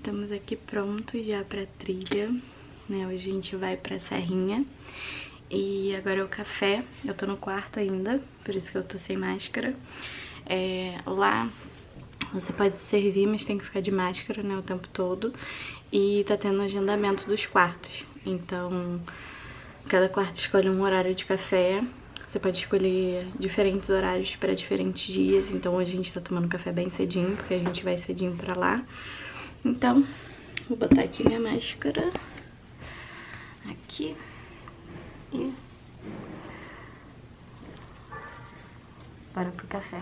estamos aqui prontos já pra trilha, né? Hoje a gente vai pra Serrinha. E agora é o café. Eu tô no quarto ainda, por isso que eu tô sem máscara. Lá você pode servir, mas tem que ficar de máscara, né, o tempo todo. E tá tendo agendamento dos quartos. Então, cada quarto escolhe um horário de café. Você pode escolher diferentes horários para diferentes dias. Então hoje a gente tá tomando café bem cedinho, porque a gente vai cedinho pra lá. Então, vou botar aqui minha máscara. Aqui. E bora pro café.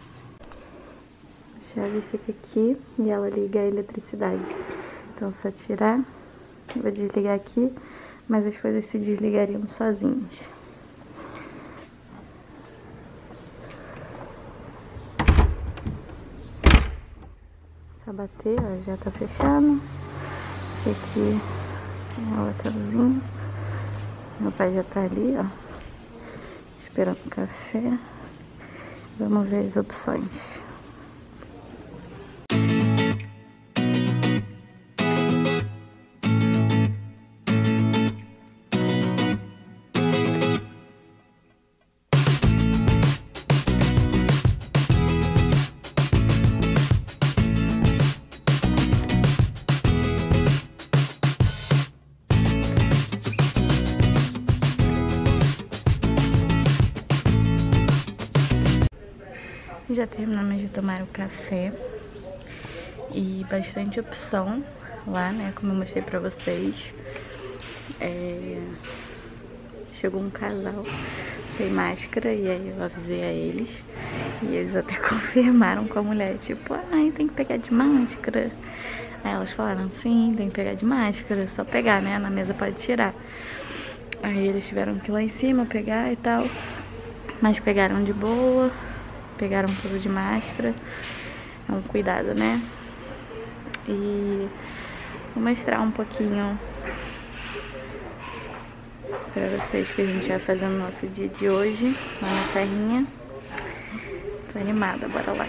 A chave fica aqui e ela liga a eletricidade. Então só tirar, vou desligar aqui, mas as coisas se desligariam sozinhas. Só bater, ó, já tá fechando. Esse aqui é o hotelzinho. Meu pai já tá ali, ó, esperando o café. Vamos ver as opções. Já terminamos de tomar o café e bastante opção lá, né, como eu mostrei pra vocês. Chegou um casal sem máscara e aí eu avisei a eles e eles até confirmaram com a mulher, tipo, ai, tem que pegar de máscara. Aí elas falaram, sim, tem que pegar de máscara, só pegar, né, na mesa pode tirar. Aí eles tiveram que ir lá em cima pegar e tal, mas pegaram de boa. Pegaram tudo de máscara, é um cuidado, né? E vou mostrar um pouquinho pra vocês que a gente vai fazer no nosso dia de hoje, lá na Serrinha. Tô animada, bora lá.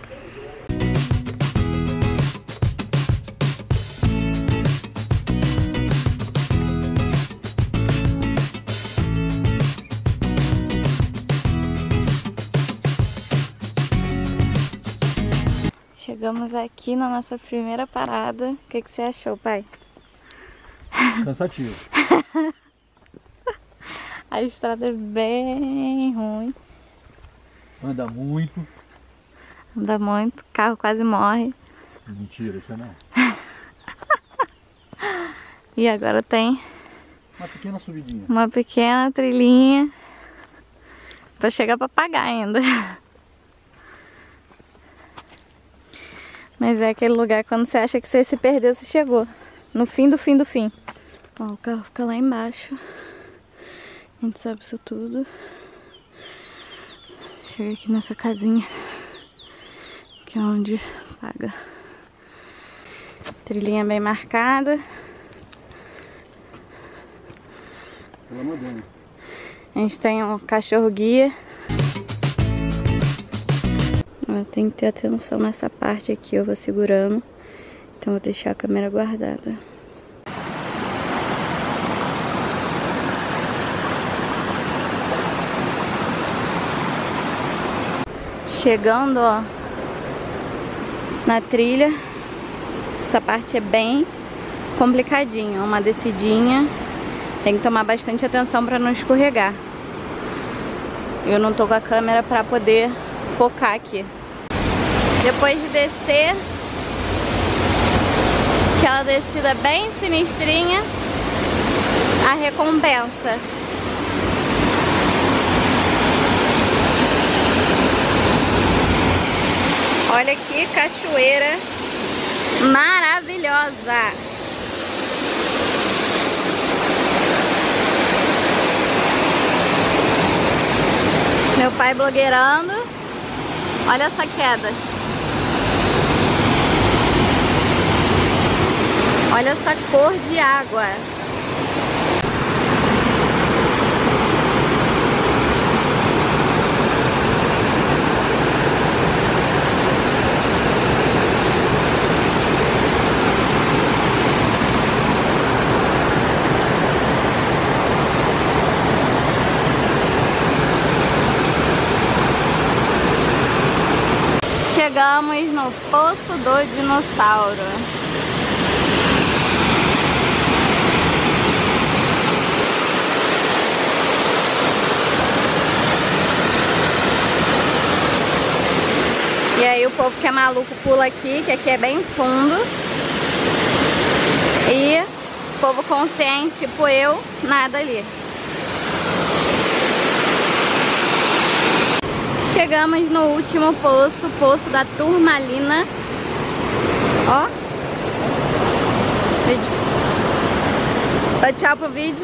Chegamos aqui na nossa primeira parada. O que você achou, pai? Cansativo. A estrada é bem ruim. Anda muito. Anda muito, o carro quase morre. Mentira, isso não. E agora tem Uma pequena subidinha. uma pequena trilhinha pra chegar pra pagar ainda. Mas é aquele lugar quando você acha que você se perdeu, você chegou. No fim do fim do fim. Ó, o carro fica lá embaixo. A gente sobe isso tudo. Chega aqui nessa casinha, que é onde paga. Trilhinha bem marcada. Pela moderna. A gente tem um cachorro guia. Tem que ter atenção nessa parte aqui, eu vou segurando. Então vou deixar a câmera guardada. Chegando, ó, na trilha. Essa parte é bem complicadinha, uma descidinha. Tem que tomar bastante atenção para não escorregar. Eu não tô com a câmera para poder focar aqui. Depois de descer, aquela descida bem sinistrinha, a recompensa. Olha que cachoeira maravilhosa! Meu pai blogueirando. Olha essa queda. Olha essa cor de água. do dinossauro. E aí o povo que é maluco pula aqui, que aqui é bem fundo. E o povo consciente, tipo eu, nada ali. Chegamos no último poço, poço da Turmalina. Ó. Vídeo. Dá tchau pro vídeo.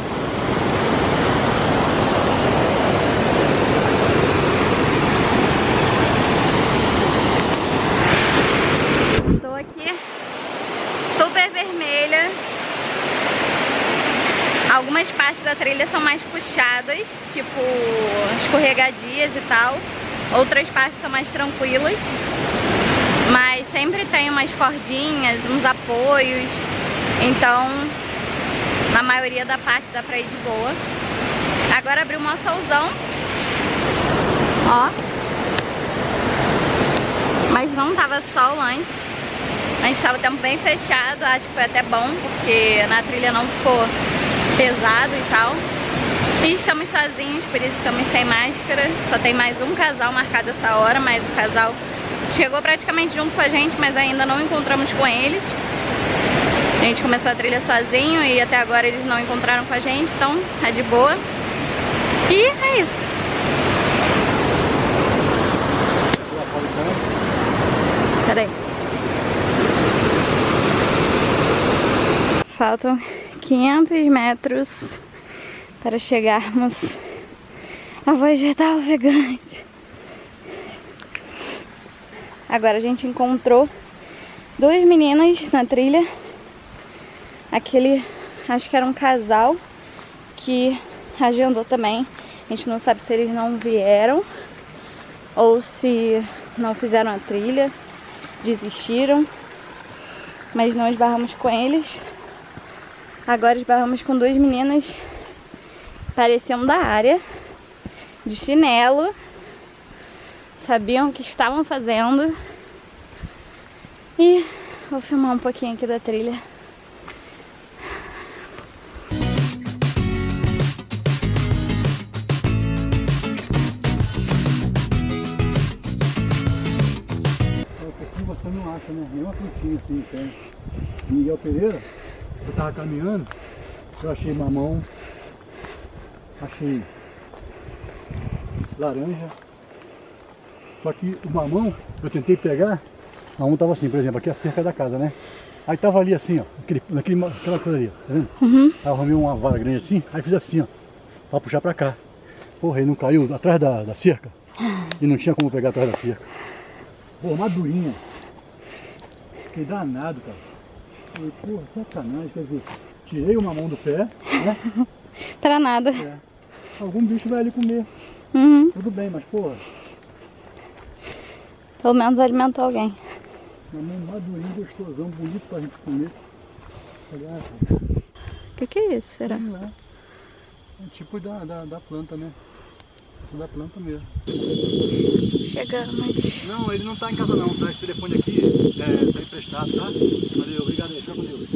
Estou aqui, super vermelha. Algumas partes da trilha são mais puxadas, tipo escorregadias e tal. Outras partes são mais tranquilas, mas sempre tem umas cordinhas, uns apoios. Então, na maioria da parte dá pra ir de boa. Agora abriu um solzão. Ó. Mas não tava sol antes. Antes tava o tempo bem fechado. Acho que foi até bom, porque na trilha não ficou pesado e tal. E estamos sozinhos, por isso estamos sem máscara. Só tem mais um casal marcado essa hora, mas o casal chegou praticamente junto com a gente, mas ainda não encontramos com eles. A gente começou a trilha sozinho e até agora eles não encontraram com a gente, então é de boa. E é isso. Peraí. Faltam 500 metros para chegarmos a Vegetal Vegante. Agora a gente encontrou duas meninas na trilha. Aquele, acho que era um casal que agendou também. A gente não sabe se eles não vieram ou se não fizeram a trilha, desistiram. Mas não esbarramos com eles. Agora esbarramos com duas meninas, pareciam da área, de chinelo, sabiam o que estavam fazendo. E vou filmar um pouquinho aqui da trilha. Aqui você não acha, né? Nenhuma frutinha assim, tem. Miguel Pereira, eu tava caminhando, eu achei mamão, achei laranja. Só que o mamão, eu tentei pegar, o mamão tava assim, por exemplo, aqui é a cerca da casa, né? Aí tava ali assim, ó, aquela coisa ali, tá vendo? Aí eu arrumei uma vara grande assim, aí fiz assim, ó, pra puxar pra cá. Porra, ele não caiu atrás da cerca, e não tinha como pegar atrás da cerca. Pô, madurinha. Fiquei danado, cara. Falei, porra, sacanagem, quer dizer, tirei o mamão do pé, né? Pra nada. É. Algum bicho vai ali comer. Tudo bem, mas porra. Pelo menos alimentou alguém. Mamão madurinho, gostosão, bonito pra gente comer. Olha, O que é isso, será? sei lá. É tipo da planta, né? Isso da planta mesmo. Chegamos. Não, ele não tá em casa não, tá? Esse telefone aqui tá emprestado, tá? Valeu, obrigado aí, fica com Deus.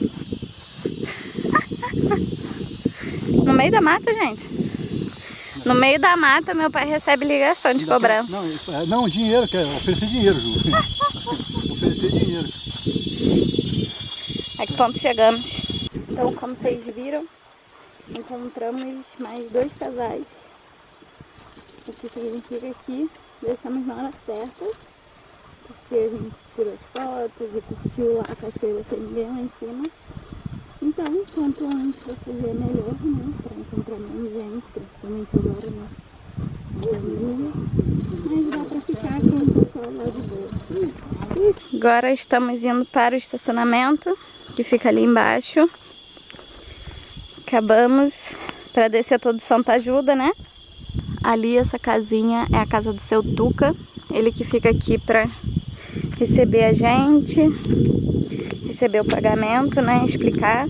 No meio da mata, gente. No meio da mata, meu pai recebe ligação de cobrança. Não, dinheiro, quer oferecer dinheiro, Ju. Oferecer dinheiro. A que ponto chegamos? Então, como vocês viram, encontramos mais dois casais. O que significa que descemos na hora certa, porque a gente tirou as fotos e curtiu lá a cachoeira sem ninguém lá em cima. Então, quanto antes ocorrer melhor, né? Para encontrar menos gente, principalmente agora na pandemia. Mas dá para ficar com o pessoal lá de boa. Agora estamos indo para o estacionamento, que fica ali embaixo. Acabamos para descer todo Santa Ajuda, né? Ali essa casinha é a casa do seu Tuca. Ele que fica aqui para receber a gente, receber o pagamento, né? Explicar.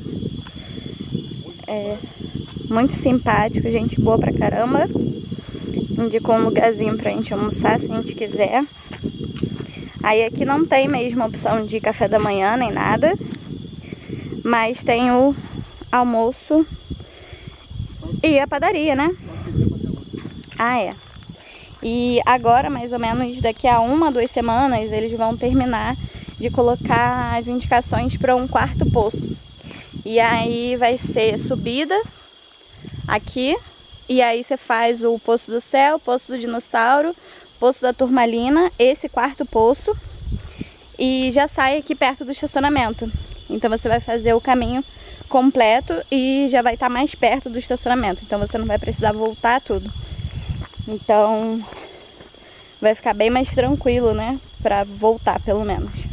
É muito simpático, gente boa pra caramba. Indicou um lugarzinho pra gente almoçar se a gente quiser. Aí aqui não tem mesmo opção de café da manhã nem nada, mas tem o almoço e a padaria, né? Ah, é. E agora, mais ou menos daqui a 1 a 2 semanas, eles vão terminar de colocar as indicações para um 4º poço. E aí vai ser subida aqui, e aí você faz o Poço do Céu, Poço do Dinossauro, Poço da Turmalina, esse 4º poço, e já sai aqui perto do estacionamento. Então você vai fazer o caminho completo e já vai estar mais perto do estacionamento. Então você não vai precisar voltar tudo. Então vai ficar bem mais tranquilo, né? Pra voltar, pelo menos.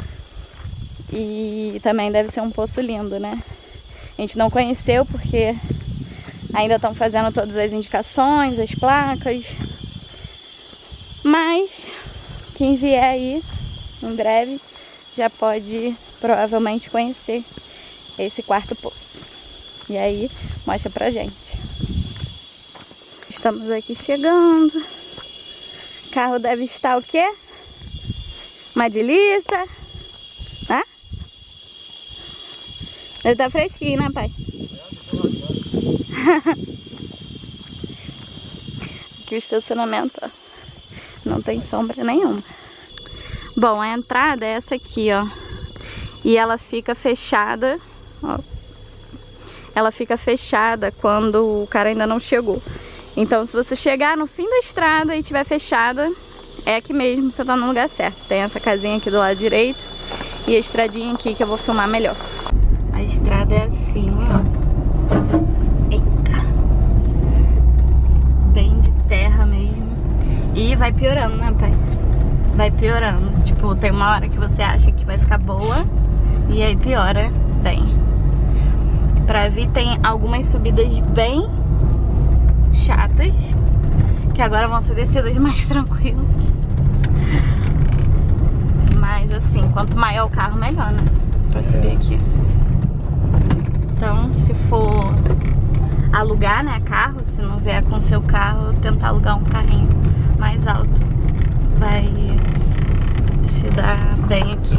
E também deve ser um poço lindo, né? A gente não conheceu porque ainda estão fazendo todas as indicações, as placas. Mas quem vier aí em breve já pode provavelmente conhecer esse 4º poço. E aí mostra pra gente. Estamos aqui chegando. O carro deve estar o quê? Uma delícia. Hã? Deve estar fresquinho, né, pai? Aqui o estacionamento, ó, não tem sombra nenhuma. Bom, a entrada é essa aqui, ó. E ela fica fechada, ó. Ela fica fechada quando o cara ainda não chegou. Então, se você chegar no fim da estrada e estiver fechada, é aqui mesmo, você tá no lugar certo. Tem essa casinha aqui do lado direito e a estradinha aqui que eu vou filmar melhor. A estrada é assim, ó. Eita. Bem de terra mesmo. E vai piorando, né, pai? Vai piorando. Tipo, tem uma hora que você acha que vai ficar boa e aí piora bem. Pra vir tem algumas subidas bem chatas, que agora vão ser descidas mais tranquilas. Mas assim, quanto maior o carro, melhor, né? Pra subir aqui. Então, se for alugar, né, carro, se não vier com seu carro, tentar alugar um carrinho mais alto, vai se dar bem aqui.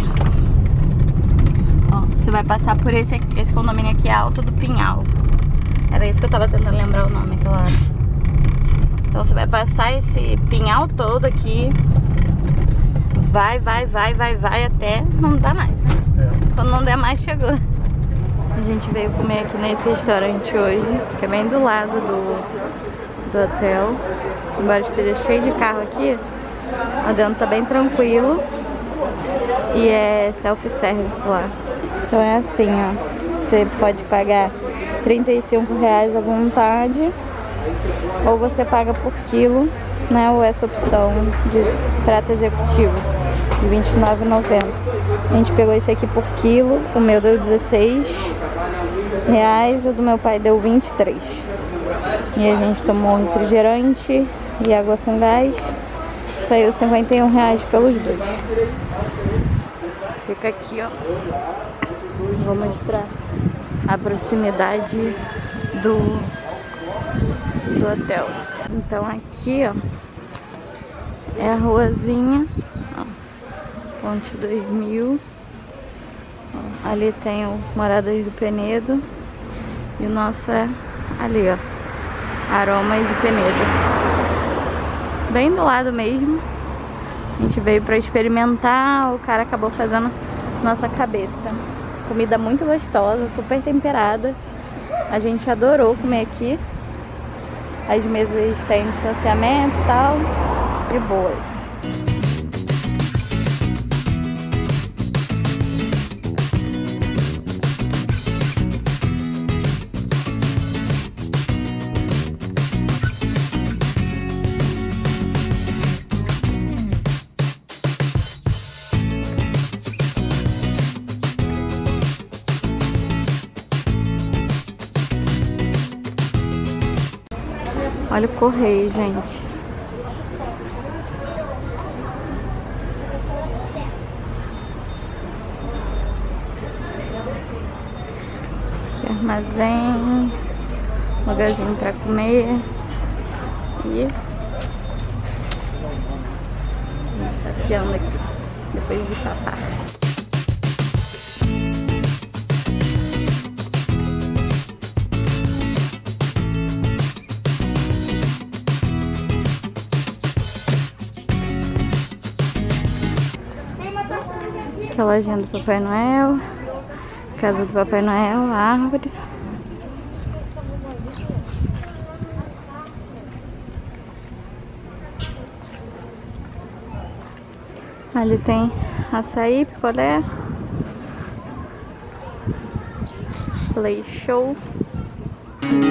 Ó, você vai passar por esse condomínio aqui, Alto do Pinhal. Era isso que eu tava tentando lembrar o nome aquela hora. Então você vai passar esse pinhal todo aqui. Vai até não dá mais, né? É. Quando não der mais, chegou. A gente veio comer aqui nesse restaurante hoje, que é bem do lado do hotel. Embora esteja cheio de carro aqui, lá dentro tá bem tranquilo. E é self-service lá. Então é assim, ó. Você pode pagar R$35 à vontade, ou você paga por quilo, né? Ou essa opção de prato executivo, de R$29,90. A gente pegou esse aqui por quilo, o meu deu R$16, o do meu pai deu R$23. E a gente tomou refrigerante e água com gás, saiu R$51 pelos dois. Fica aqui, ó. Vou mostrar a proximidade do hotel. Então aqui, ó, é a ruazinha, ó, Ponte 2000. Ó, ali tem o Moradas do Penedo e o nosso é ali, ó, Aromas de Penedo. Bem do lado mesmo. A gente veio pra experimentar, o cara acabou fazendo nossa cabeça. Comida muito gostosa, super temperada. A gente adorou comer aqui. As mesas têm distanciamento e tal, de boas. Olha o correio, gente. Aqui armazém, lugarzinho pra comer. E a gente passeando aqui. depois de papar. Aqui a lojinha do Papai Noel, casa do Papai Noel, árvore. Ali tem açaí, picolé, Play Show.